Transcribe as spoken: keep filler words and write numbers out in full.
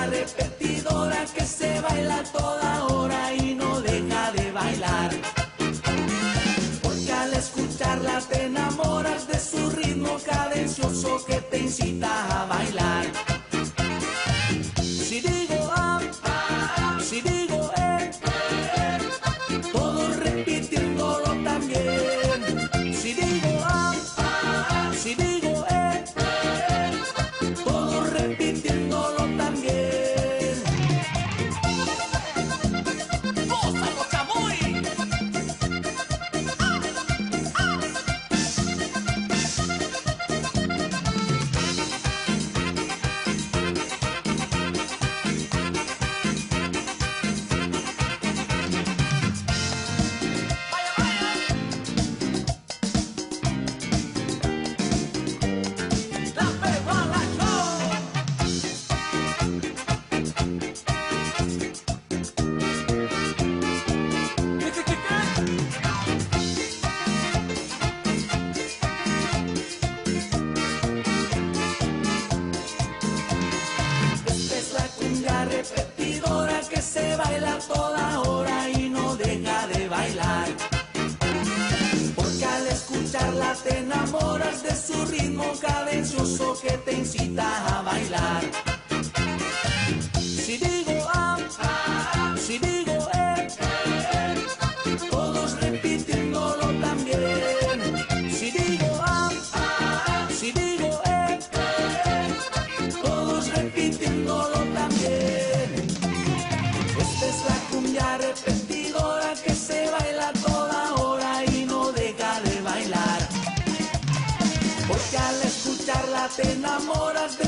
cumbia repetidora que se baila a toda hora y no deja de bailar. Porque al escucharla te enamoras de su ritmo cadencioso que te incita a bailar. Si digo ah, ah, si digo eh, eh, todos repitiéndolo también. Si digo ah, ah, si digo eh, eh, todos repitiéndolo también. ¡Gózalo, Chamoy! Repetidora que se baila a toda hora y no deja de bailar. Porque al escucharla te enamoras de su ritmo cadencioso que te incita a bailar. Si digo ah, ah, si digo eh, eh, todos repitiéndolo también. Si digo ah, ah, si digo eh, eh, todos repitiéndolo también. Esta es la cumbia repetidora que se baila a toda hora y no deja de bailar. Porque al escucharla te enamoras de